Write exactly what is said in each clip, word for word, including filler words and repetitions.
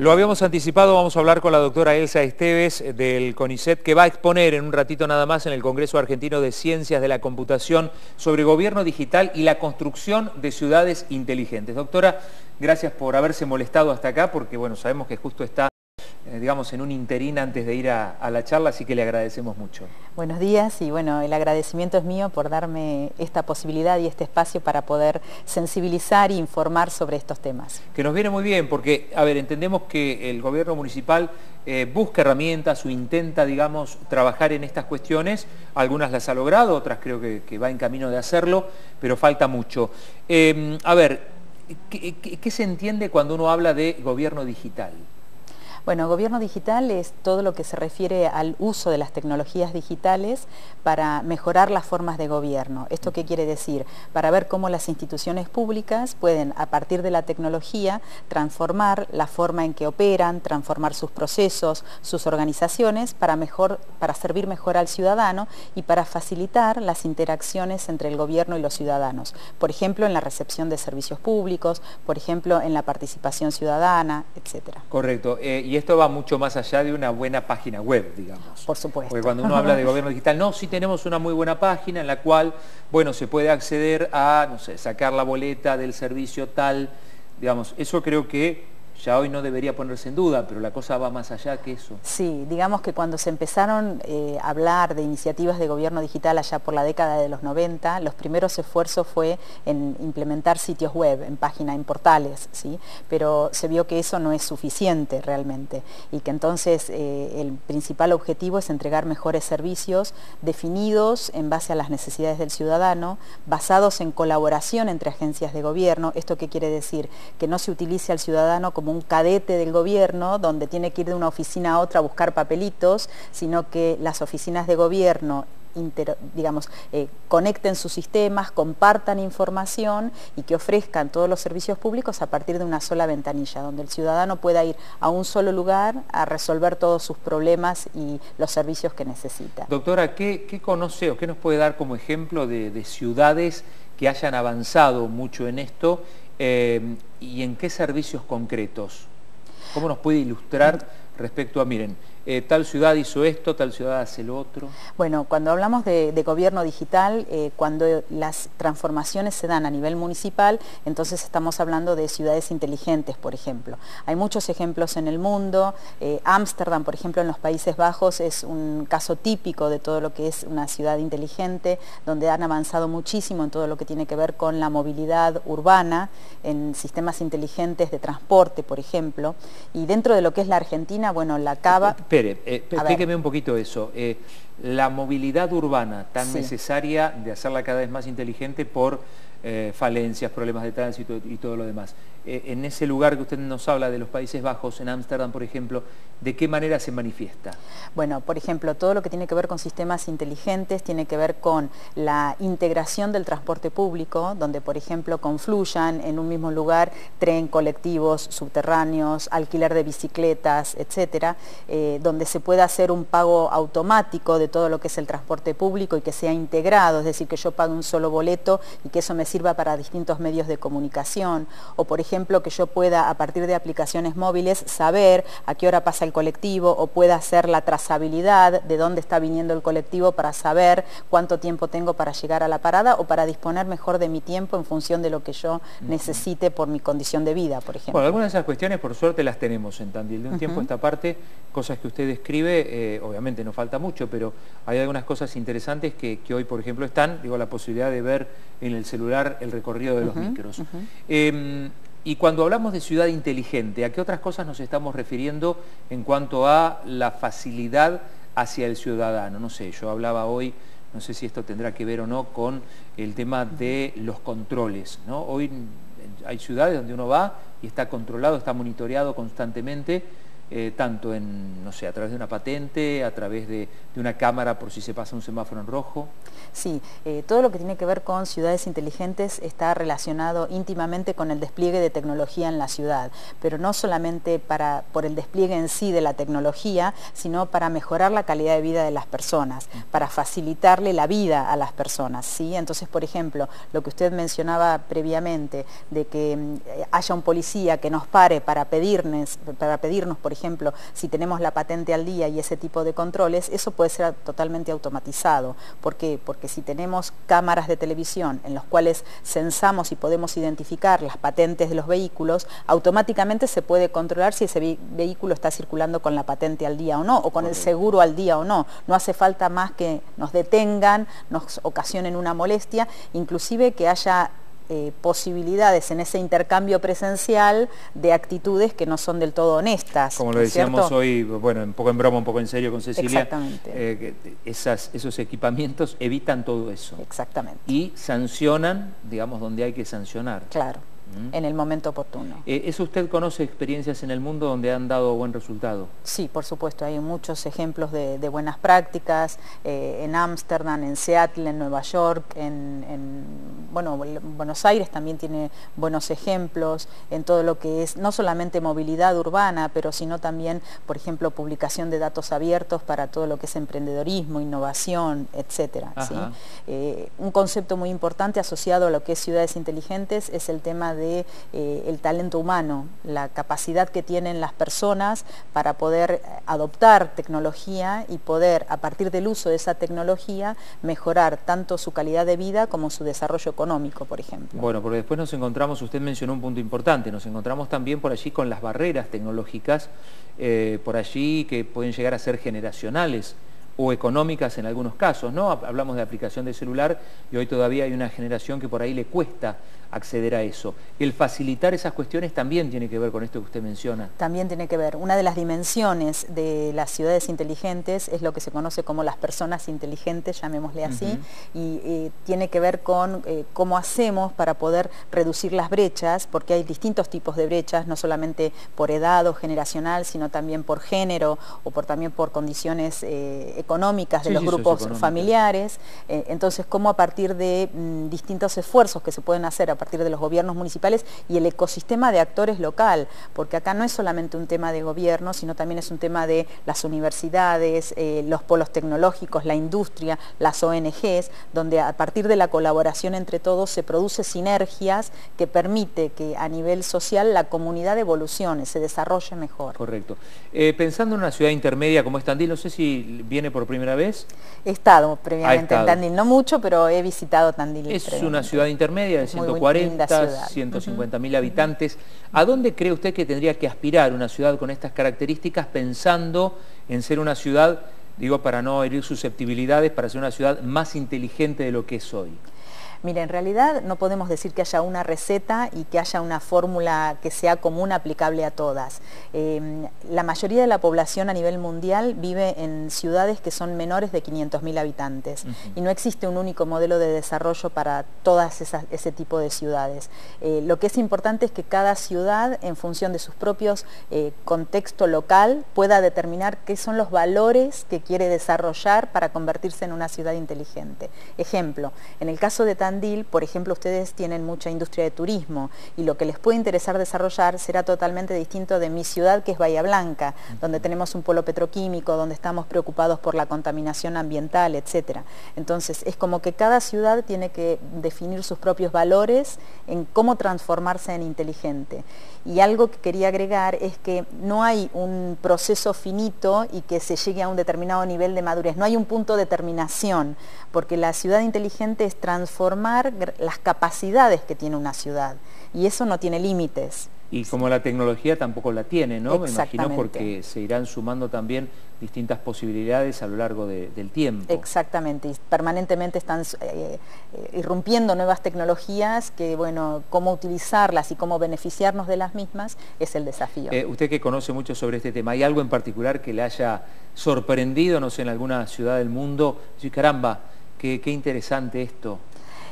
Lo habíamos anticipado, vamos a hablar con la doctora Elsa Esteves del CONICET, que va a exponer en un ratito nada más en el Congreso Argentino de Ciencias de la Computación sobre gobierno digital y la construcción de ciudades inteligentes. Doctora, gracias por haberse molestado hasta acá, porque bueno, sabemos que justo está, eh, digamos, en un interín antes de ir a, a la charla, así que le agradecemos mucho. Buenos días y bueno, el agradecimiento es mío por darme esta posibilidad y este espacio para poder sensibilizar e informar sobre estos temas. Que nos viene muy bien porque, a ver, entendemos que el gobierno municipal eh, busca herramientas o intenta, digamos, trabajar en estas cuestiones. Algunas las ha logrado, otras creo que, que va en camino de hacerlo, pero falta mucho. Eh, a ver, ¿qué, qué, ¿qué se entiende cuando uno habla de gobierno digital? Bueno, gobierno digital es todo lo que se refiere al uso de las tecnologías digitales para mejorar las formas de gobierno. ¿Esto qué quiere decir? Para ver cómo las instituciones públicas pueden, a partir de la tecnología, transformar la forma en que operan, transformar sus procesos, sus organizaciones, para, mejor, para servir mejor al ciudadano y para facilitar las interacciones entre el gobierno y los ciudadanos. Por ejemplo, en la recepción de servicios públicos, por ejemplo, en la participación ciudadana, etcétera. Correcto. Eh, Y esto va mucho más allá de una buena página web, digamos. Por supuesto. Porque cuando uno habla de gobierno digital, no, sí tenemos una muy buena página en la cual, bueno, se puede acceder a, no sé, sacar la boleta del servicio tal, digamos, eso creo que ya hoy no debería ponerse en duda, pero la cosa va más allá que eso. Sí, digamos que cuando se empezaron eh, a hablar de iniciativas de gobierno digital allá por la década de los noventa, los primeros esfuerzos fue en implementar sitios web, en páginas, en portales, ¿sí? Pero se vio que eso no es suficiente realmente y que entonces eh, el principal objetivo es entregar mejores servicios definidos en base a las necesidades del ciudadano, basados en colaboración entre agencias de gobierno. ¿Esto qué quiere decir? Que no se utilice al ciudadano como un cadete del gobierno donde tiene que ir de una oficina a otra a buscar papelitos, sino que las oficinas de gobierno Inter, digamos, eh, conecten sus sistemas, compartan información y que ofrezcan todos los servicios públicos a partir de una sola ventanilla, donde el ciudadano pueda ir a un solo lugar a resolver todos sus problemas y los servicios que necesita. Doctora, ¿qué, qué conoce o qué nos puede dar como ejemplo de, de ciudades que hayan avanzado mucho en esto eh, y en qué servicios concretos? ¿Cómo nos puede ilustrar respecto a, miren, eh, tal ciudad hizo esto, tal ciudad hace lo otro? Bueno, cuando hablamos de, de gobierno digital, eh, cuando las transformaciones se dan a nivel municipal, entonces estamos hablando de ciudades inteligentes, por ejemplo. Hay muchos ejemplos en el mundo. eh, Ámsterdam, por ejemplo, en los Países Bajos es un caso típico de todo lo que es una ciudad inteligente, donde han avanzado muchísimo en todo lo que tiene que ver con la movilidad urbana, en sistemas inteligentes de transporte, por ejemplo. Y dentro de lo que es la Argentina, bueno, la Cava... Espere, eh, explíqueme un poquito eso. Eh, la movilidad urbana tan sí. necesaria de hacerla cada vez más inteligente por eh, falencias, problemas de tránsito y todo lo demás. Eh, en ese lugar que usted nos habla de los Países Bajos, en Ámsterdam, por ejemplo, ¿de qué manera se manifiesta? Bueno, por ejemplo, todo lo que tiene que ver con sistemas inteligentes tiene que ver con la integración del transporte público, donde, por ejemplo, confluyan en un mismo lugar tren, colectivos, subterráneos, alquiler de bicicletas, etcétera, eh, donde se pueda hacer un pago automático de todo lo que es el transporte público y que sea integrado, es decir, que yo pague un solo boleto y que eso me sirva para distintos medios de comunicación, o por ejemplo que yo pueda a partir de aplicaciones móviles saber a qué hora pasa el colectivo o pueda hacer la trazabilidad de dónde está viniendo el colectivo para saber cuánto tiempo tengo para llegar a la parada o para disponer mejor de mi tiempo en función de lo que yo uh-huh. necesite por mi condición de vida, por ejemplo. Bueno, algunas de esas cuestiones por suerte las tenemos en Tandil. De un uh-huh. tiempo a esta parte, cosas que usted describe, eh, obviamente no falta mucho, pero hay algunas cosas interesantes que, que hoy, por ejemplo, están, digo, la posibilidad de ver en el celular el recorrido de los uh-huh. micros. Uh-huh. eh, Y cuando hablamos de ciudad inteligente, ¿a qué otras cosas nos estamos refiriendo en cuanto a la facilidad hacia el ciudadano? No sé, yo hablaba hoy, no sé si esto tendrá que ver o no con el tema de los controles, ¿no? Hoy hay ciudades donde uno va y está controlado, está monitoreado constantemente eh, tanto en, no sé, a través de una patente, a través de, de una cámara por si se pasa un semáforo en rojo? Sí, eh, todo lo que tiene que ver con ciudades inteligentes está relacionado íntimamente con el despliegue de tecnología en la ciudad, pero no solamente para, por el despliegue en sí de la tecnología, sino para mejorar la calidad de vida de las personas, para facilitarle la vida a las personas, ¿sí? Entonces, por ejemplo, lo que usted mencionaba previamente, de que eh, haya un policía que nos pare para pedirnos, para pedirnos, por ejemplo, si tenemos la patente al día y ese tipo de controles, eso puede ser totalmente automatizado. ¿Por qué? Porque si tenemos cámaras de televisión en los cuales censamos y podemos identificar las patentes de los vehículos, automáticamente se puede controlar si ese ve vehículo está circulando con la patente al día o no, o con el seguro al día o no. No hace falta más que nos detengan, nos ocasionen una molestia, inclusive que haya Eh, posibilidades en ese intercambio presencial de actitudes que no son del todo honestas. Como lo decíamos ¿cierto? Hoy, bueno, un poco en broma, un poco en serio con Cecilia. Exactamente. Eh, esas, esos equipamientos evitan todo eso. Exactamente. Y sancionan, digamos, donde hay que sancionar. Claro, ¿Mm? en el momento oportuno. Eh, ¿Eso usted conoce experiencias en el mundo donde han dado buen resultado? Sí, por supuesto, hay muchos ejemplos de, de buenas prácticas, eh, en Ámsterdam, en Seattle, en Nueva York, en, en bueno, Buenos Aires también tiene buenos ejemplos en todo lo que es, no solamente movilidad urbana, pero sino también, por ejemplo, publicación de datos abiertos para todo lo que es emprendedorismo, innovación, etcétera, ¿sí? Eh, un concepto muy importante asociado a lo que es ciudades inteligentes es el tema de eh, el talento humano, la capacidad que tienen las personas para poder adoptar tecnología y poder, a partir del uso de esa tecnología, mejorar tanto su calidad de vida como su desarrollo económico, por ejemplo. Bueno, porque después nos encontramos, usted mencionó un punto importante, nos encontramos también por allí con las barreras tecnológicas, eh, por allí que pueden llegar a ser generacionales o económicas en algunos casos, ¿no? Hablamos de aplicación de celular y hoy todavía hay una generación que por ahí le cuesta acceder a eso. El facilitar esas cuestiones también tiene que ver con esto que usted menciona. También tiene que ver. Una de las dimensiones de las ciudades inteligentes es lo que se conoce como las personas inteligentes, llamémosle así, uh-huh. y eh, tiene que ver con eh, cómo hacemos para poder reducir las brechas, porque hay distintos tipos de brechas, no solamente por edad o generacional, sino también por género o por, también por condiciones eh, económicas de sí, los sí, grupos familiares. Eh, entonces, cómo a partir de mm, distintos esfuerzos que se pueden hacer a partir de los gobiernos municipales y el ecosistema de actores local, porque acá no es solamente un tema de gobierno, sino también es un tema de las universidades, eh, los polos tecnológicos, la industria, las O N Ges, donde a partir de la colaboración entre todos se produce sinergias que permite que a nivel social la comunidad evolucione, se desarrolle mejor. Correcto. Eh, pensando en una ciudad intermedia como es Tandil, no sé si viene por primera vez. He estado previamente estado. en Tandil, no mucho, pero he visitado Tandil. Es una ciudad intermedia de ciento cuarenta, ciento cincuenta mil uh-huh. habitantes. ¿A dónde cree usted que tendría que aspirar una ciudad con estas características pensando en ser una ciudad, digo, para no herir susceptibilidades, para ser una ciudad más inteligente de lo que es hoy? Mira, en realidad no podemos decir que haya una receta y que haya una fórmula que sea común aplicable a todas. Eh, la mayoría de la población a nivel mundial vive en ciudades que son menores de quinientos mil habitantes uh-huh. y no existe un único modelo de desarrollo para todas esas, ese tipo de ciudades. Eh, lo que es importante es que cada ciudad, en función de sus propios eh, contexto local, pueda determinar qué son los valores que quiere desarrollar para convertirse en una ciudad inteligente. Ejemplo, en el caso de Tandil, por ejemplo, ustedes tienen mucha industria de turismo y lo que les puede interesar desarrollar será totalmente distinto de mi ciudad, que es Bahía Blanca, donde tenemos un polo petroquímico, donde estamos preocupados por la contaminación ambiental, etcétera. Entonces, es como que cada ciudad tiene que definir sus propios valores en cómo transformarse en inteligente. Y algo que quería agregar es que no hay un proceso finito y que se llegue a un determinado nivel de madurez, no hay un punto de terminación, porque la ciudad inteligente es transformar las capacidades que tiene una ciudad y eso no tiene límites. Y como la tecnología tampoco la tiene, ¿no? Me imagino, porque se irán sumando también distintas posibilidades a lo largo de, del tiempo. Exactamente, y permanentemente están eh, irrumpiendo nuevas tecnologías que, bueno, cómo utilizarlas y cómo beneficiarnos de las mismas es el desafío. Eh, usted que conoce mucho sobre este tema, ¿hay algo en particular que le haya sorprendido, no sé, en alguna ciudad del mundo? Sí, caramba, qué, qué interesante esto.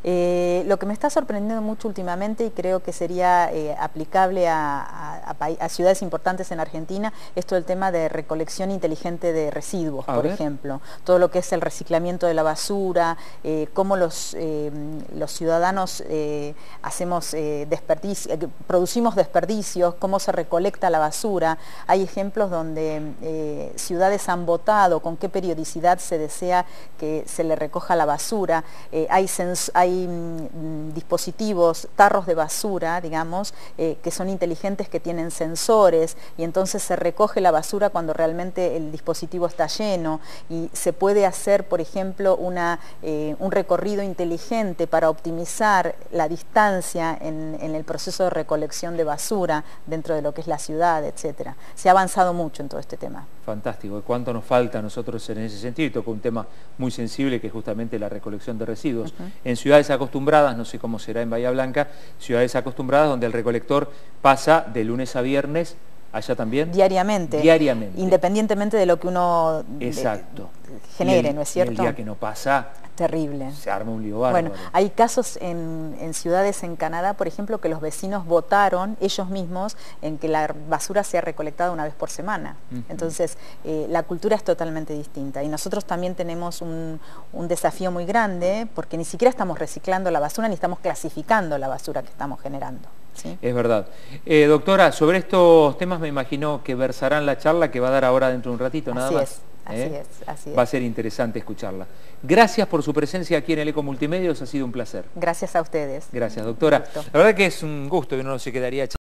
Eh, lo que me está sorprendiendo mucho últimamente y creo que sería eh, aplicable a, a, a, a ciudades importantes en Argentina es todo el tema de recolección inteligente de residuos, a por ver. ejemplo. Todo lo que es el reciclamiento de la basura, eh, cómo los, eh, los ciudadanos eh, hacemos eh, desperdicio, eh, producimos desperdicios, cómo se recolecta la basura. Hay ejemplos donde eh, ciudades han votado con qué periodicidad se desea que se le recoja la basura. Eh, hay, hay mm, dispositivos, tarros de basura, digamos, eh, que son inteligentes, que tienen sensores, y entonces se recoge la basura cuando realmente el dispositivo está lleno, y se puede hacer, por ejemplo, una, eh, un recorrido inteligente para optimizar la distancia en, en el proceso de recolección de basura dentro de lo que es la ciudad, etcétera. Se ha avanzado mucho en todo este tema. Fantástico. ¿Cuánto nos falta a nosotros en ese sentido? Y toca un tema muy sensible, que es justamente la recolección de residuos. Uh-huh. En ciudades acostumbradas, no sé cómo será en Bahía Blanca, ciudades acostumbradas donde el recolector pasa de lunes a viernes, ¿allá también? Diariamente. Diariamente. Independientemente de lo que uno Exacto. De, genere, el, ¿no es cierto? Y el día que no pasa... Terrible. Se arma un lío bárbaro. Bueno, hay casos en, en ciudades en Canadá, por ejemplo, que los vecinos votaron ellos mismos en que la basura sea recolectada una vez por semana. Uh-huh. Entonces, eh, la cultura es totalmente distinta. Y nosotros también tenemos un, un desafío muy grande, porque ni siquiera estamos reciclando la basura, ni estamos clasificando la basura que estamos generando. ¿Sí? Es verdad. Eh, doctora, sobre estos temas me imagino que versarán la charla que va a dar ahora dentro de un ratito, nada así más. Es. Así ¿Eh? es, así es. Va a ser interesante escucharla. Gracias por su presencia aquí en el Eco Multimedios, ha sido un placer. Gracias a ustedes. Gracias, doctora. La verdad que es un gusto y uno no se quedaría